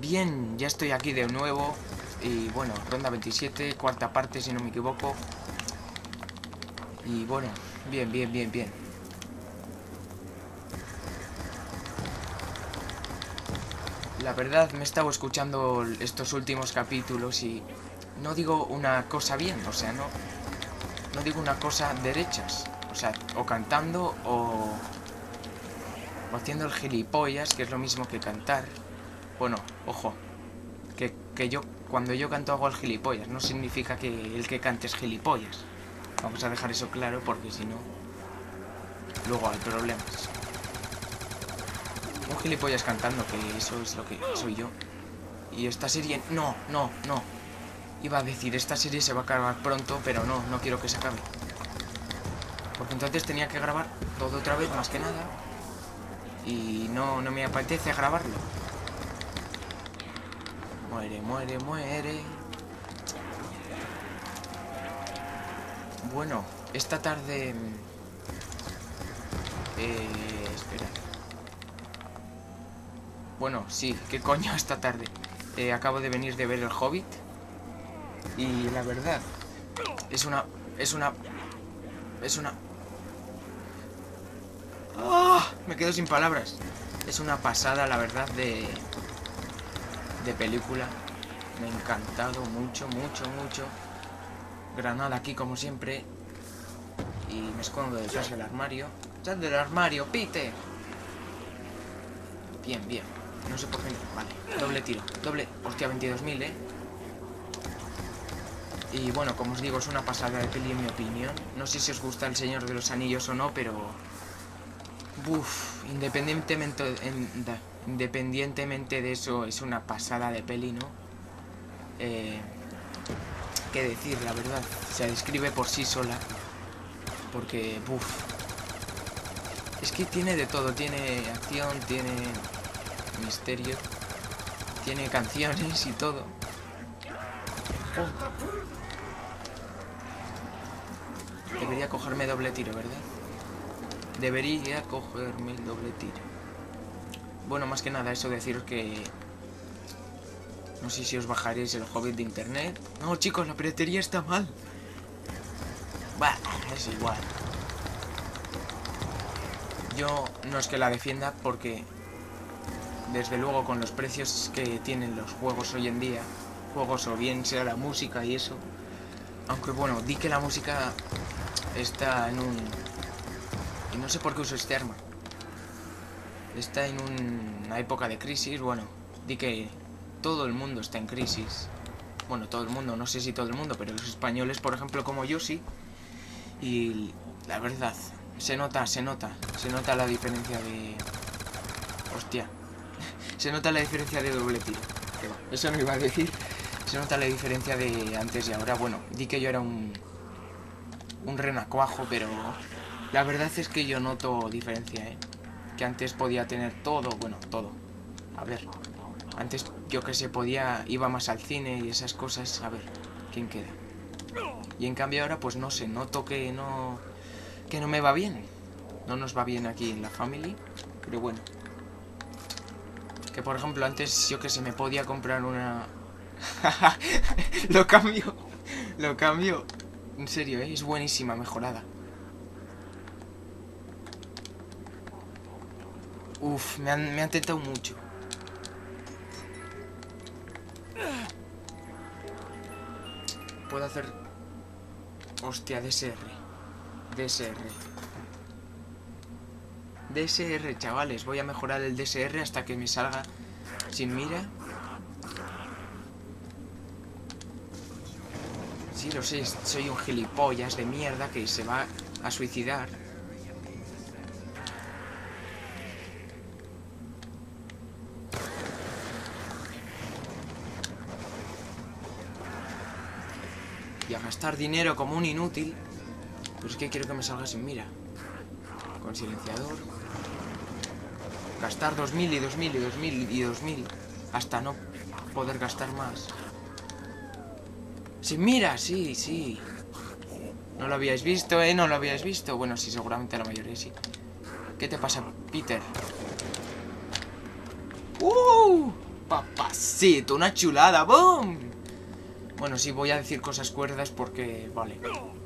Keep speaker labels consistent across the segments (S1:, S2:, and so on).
S1: Bien, ya estoy aquí de nuevo. Y bueno, ronda 27, cuarta parte si no me equivoco. Y bueno, bien. La verdad me he estado escuchando estos últimos capítulos y no digo una cosa bien, o sea, no digo una cosa derechas. O sea, o cantando o haciendo el gilipollas, que es lo mismo que cantar. Bueno, ojo, que yo cuando yo canto hago el gilipollas, no significa que el que cante es gilipollas. Vamos a dejar eso claro porque si no, luego hay problemas. Un gilipollas cantando, que eso es lo que soy yo. Y esta serie... No. Iba a decir, esta serie se va a acabar pronto, pero no quiero que se acabe. Porque entonces tenía que grabar todo otra vez, más que nada. Y no me apetece grabarlo. Muere. Bueno, esta tarde... espera. Bueno, sí, ¿qué coño esta tarde? Acabo de venir de ver El Hobbit. Y la verdad, es una... ¡Oh! Me quedo sin palabras. Es una pasada, la verdad, de película. Me ha encantado mucho. Granada aquí, como siempre. Y me escondo detrás del armario. ¡Sal del armario, Peter! Bien. No sé por qué. Vale, doble tiro. Hostia, 22.000, Y bueno, como os digo, es una pasada de peli en mi opinión. No sé si os gusta El Señor de los Anillos o no, pero... independientemente de eso, es una pasada de peli, ¿no? Qué decir, la verdad. Se describe por sí sola. Porque, es que tiene de todo. Tiene acción, tiene misterio, tiene canciones y todo. Debería cogerme doble tiro, ¿verdad? Debería cogerme el doble tiro. Bueno, más que nada eso, deciros que... No sé si os bajaréis el Hobbit de internet. No, chicos, la piratería está mal. Bah, es igual. Yo no es que la defienda porque... Desde luego, con los precios que tienen los juegos hoy en día... Juegos o bien sea la música y eso... Aunque bueno, di que la música está en un... Y no sé por qué uso este arma. Está en una época de crisis, bueno, di que todo el mundo está en crisis. Bueno, todo el mundo, no sé si todo el mundo, pero los españoles, por ejemplo, como yo, sí. Y la verdad, se nota la diferencia de... Hostia. Se nota la diferencia de doble tiro. Eso no iba a decir. Se nota la diferencia de antes y ahora. Bueno, di que yo era un renacuajo, pero la verdad es que yo noto diferencia, que antes podía tener todo, bueno, todo. A ver, antes yo que sé, iba más al cine y esas cosas. A ver, ¿quién queda? Y en cambio ahora pues no sé, noto que no me va bien. No nos va bien aquí en la family, pero bueno. Que por ejemplo antes yo que sé, me podía comprar una... Lo cambio. En serio, es buenísima, mejorada. Uf, me han tentado mucho. Puedo hacer... Hostia, DSR, chavales. Voy a mejorar el DSR hasta que me salga sin mira. Sí, lo sé, soy un gilipollas de mierda que se va a suicidar. Y a gastar dinero como un inútil. Pues es que quiero que me salga sin mira. Con silenciador. Gastar 2.000 y 2.000 y 2.000 y 2.000. Hasta no poder gastar más. Sin mira, sí. No lo habíais visto, no lo habíais visto. Bueno, sí, seguramente la mayoría sí. ¿Qué te pasa, Peter? papacito, una chulada. ¡Boom! Bueno, sí, voy a decir cosas cuerdas porque... Vale.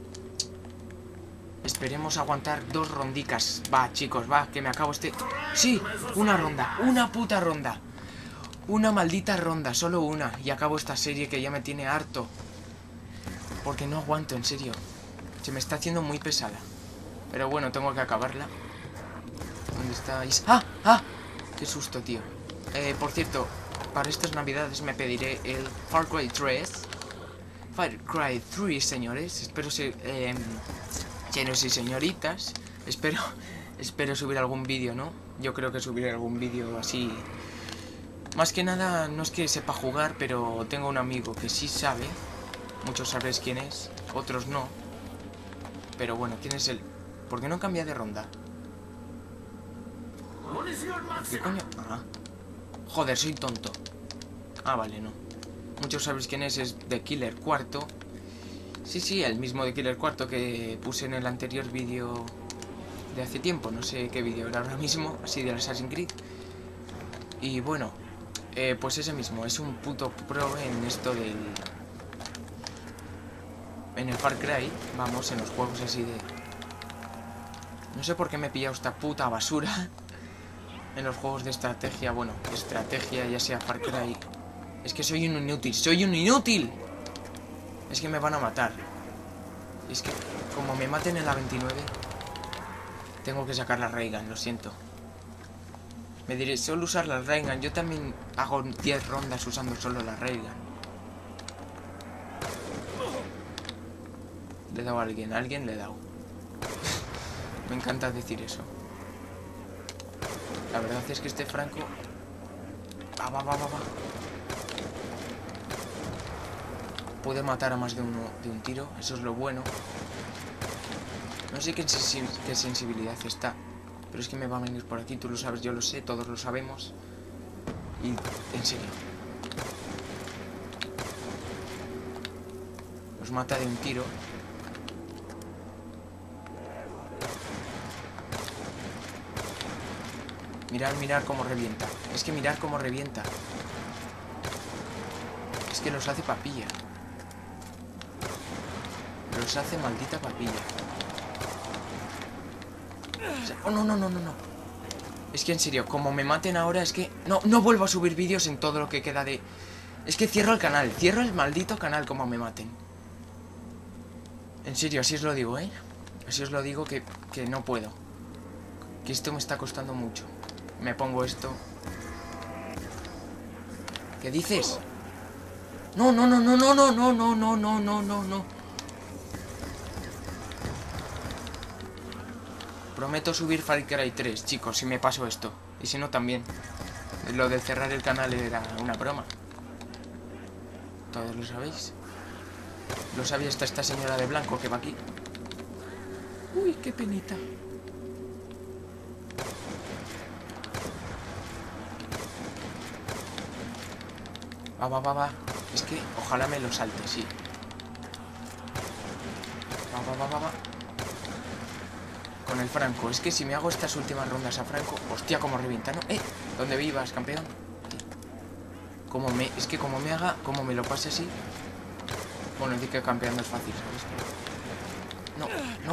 S1: Esperemos aguantar 2 rondicas. Va, chicos, va, que me acabo este... ¡Sí! Una ronda, una puta ronda. Una maldita ronda, solo una. Y acabo esta serie que ya me tiene harto. Porque no aguanto, en serio. Se me está haciendo muy pesada. Pero bueno, tengo que acabarla. ¿Dónde estáis? ¡Ah! ¡Ah! ¡Qué susto, tío! Por cierto, para estas navidades me pediré el Far Cry 3. Far Cry 3, señores. Espero ser... señores y señoritas. Espero subir algún vídeo, ¿no? Yo creo que subiré algún vídeo así... Más que nada, no es que sepa jugar, pero tengo un amigo que sí sabe. Muchos sabréis quién es, otros no. Pero bueno, ¿quién es él? ¿Por qué no cambia de ronda? ¿Qué coño? Ah. Joder, soy tonto. Ah, vale, no. Muchos sabréis quién es The Killer Cuarto. Sí, el mismo The Killer Cuarto que puse en el anterior vídeo de hace tiempo. No sé qué vídeo era ahora mismo, así del Assassin's Creed. Y bueno, pues ese mismo, es un puto pro en esto del... En el Far Cry, vamos, en los juegos así de... No sé por qué me he pillado esta puta basura. En los juegos de estrategia, bueno, estrategia, ya sea Far Cry. Es que soy un inútil, ¡soy un inútil! Es que me van a matar. Es que, como me maten en la 29, tengo que sacar la Raygun, lo siento. Me diré, solo usar la Raygun. Yo también hago 10 rondas usando solo la Raygun. Le he dado a alguien le he dado. Me encanta decir eso. La verdad es que este Franco... Va. Puede matar a más de uno de un tiro, eso es lo bueno. No sé qué sensibilidad está, pero es que me va a venir por aquí, tú lo sabes, yo lo sé, todos lo sabemos. Y, en serio, los mata de un tiro. Mirar cómo revienta. Es que mirar cómo revienta. Es que los hace papilla. Los hace maldita papilla. O sea, oh, no. Es que en serio, como me maten ahora, es que... No vuelvo a subir vídeos en todo lo que queda de... Es que cierro el canal. Cierro el maldito canal como me maten. En serio, así os lo digo, ¿eh? Así os lo digo que no puedo. Que esto me está costando mucho. Me pongo esto. ¿Qué dices? No. Prometo subir Far Cry 3, chicos, si me paso esto. Y si no, también. Lo de cerrar el canal era una broma. Todos lo sabéis. Lo sabía esta señora de blanco que va aquí. Uy, qué penita. Va. Es que ojalá me lo salte, sí. Va. Con el Franco. Es que si me hago estas últimas rondas a Franco... Hostia, como revienta, ¿no? ¿Dónde vivas, campeón? Es que como me haga... Como me lo pase así... Bueno, decir que campeón no es fácil, ¿sabes? No,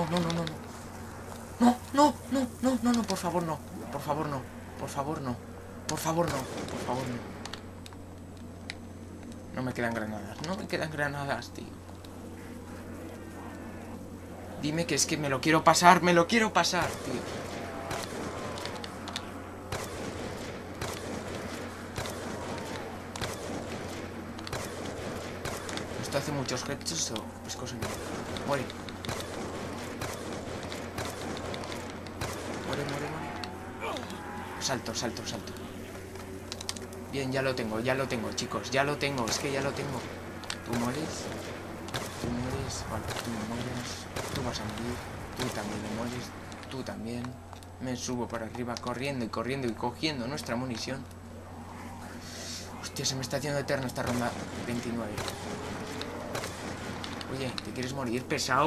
S1: por favor, no. Por favor, no. No me quedan granadas, tío. Dime que es que me lo quiero pasar, tío. ¿Esto hace muchos headshots o es cosa mía? Muere. Salto. Bien, ya lo tengo, chicos. Ya lo tengo, es que ya lo tengo. Tú mueres. Vale, tú no mueres. Tú vas a morir. Tú también no mueres. Tú también. Me subo para arriba corriendo y cogiendo nuestra munición. Hostia, se me está haciendo eterna esta ronda 29. Oye, ¿te quieres morir? Pesado.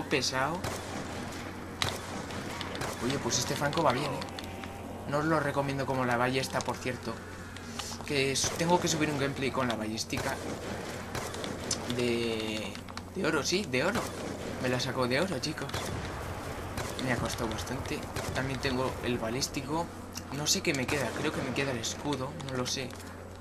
S1: Oye, pues este Franco va bien, ¿eh? No os lo recomiendo como la ballesta, por cierto. que tengo que subir un gameplay con la ballística de oro, sí, de oro. Me la sacó de oro, chicos. Me ha costado bastante. También tengo el balístico. No sé qué me queda, creo que me queda el escudo, no lo sé.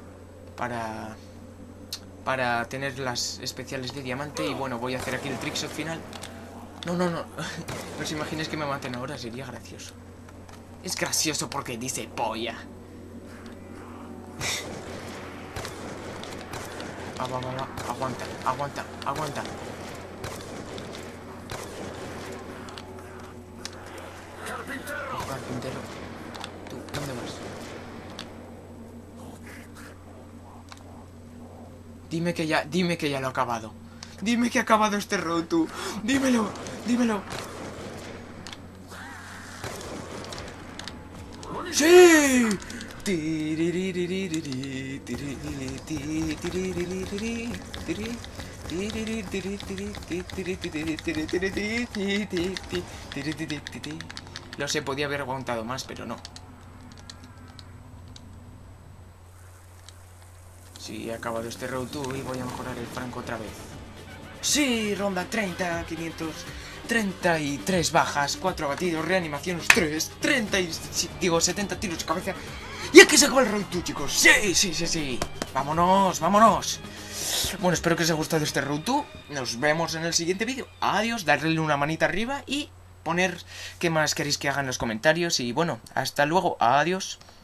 S1: Para tener las especiales de diamante. Y bueno, voy a hacer aquí el trickshot final. No. No os imaginéis que me maten ahora, sería gracioso. Es gracioso porque dice polla. Va. Aguanta. Oh, carpintero. ¿Tú dónde vas? Dime que ya lo he acabado. Dime que he acabado este road, tú. Dímelo. ¡Sí! Lo sé, podía haber aguantado más, pero no. Sí, he acabado este road 2 y voy a mejorar el franco otra vez. Sí, ronda 30, 533 bajas, 4 abatidos, reanimaciones 3, 70 tiros de cabeza. Y aquí se acaba el round 2, chicos. Sí. Vámonos. Bueno, espero que os haya gustado este round 2. Nos vemos en el siguiente vídeo. Adiós, darle una manita arriba y poner qué más queréis que haga en los comentarios. Y bueno, hasta luego. Adiós.